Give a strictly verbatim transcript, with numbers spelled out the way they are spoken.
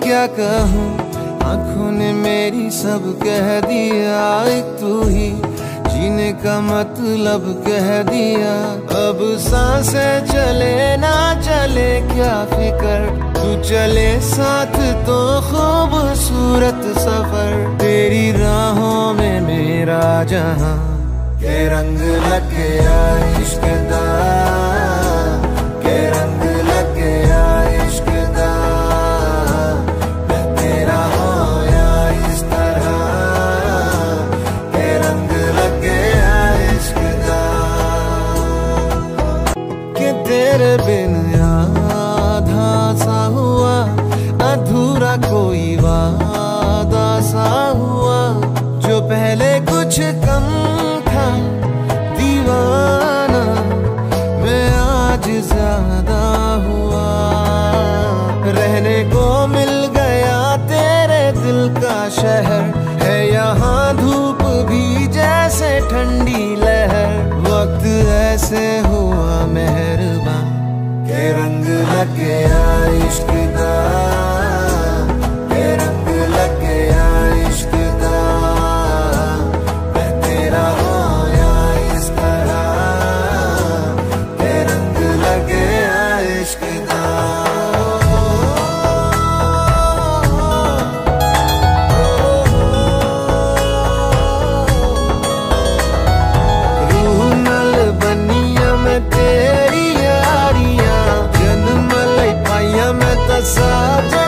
क्या कहूँ, आंखों ने मेरी सब कह दिया। एक तू ही जीने का मतलब कह दिया। अब सांसें चले ना चले क्या फिकर, तू चले साथ तो खूबसूरत सफर। तेरी राहों में मेरा जहां के रंग लग गया इश्क दा, के रंग लग गया इश्क दा। मैं तेरा होया इस तरह, के रंग लग गया इश्क दा। कि तेरे बिन आधा सा हुआ, अधूरा कोई वादा सा हुआ। जो पहले कुछ कम था दीवाना, मैं आज ज्यादा हुआ। रहने को मिल गया तेरे दिल का शहर, है यहाँ धूप भी जैसे ठंडी लहर। वक्त ऐसे हुआ मेहरबान, के रंग लग गया इश्क दा, के रंग लग गया इश्क दा। मैं तेरा होया इस तरह, के रंग लग गया इश्क दा। रूह नल बनिया मैं तेरी यारियां, जन्म लई पाइया मैं तो साथ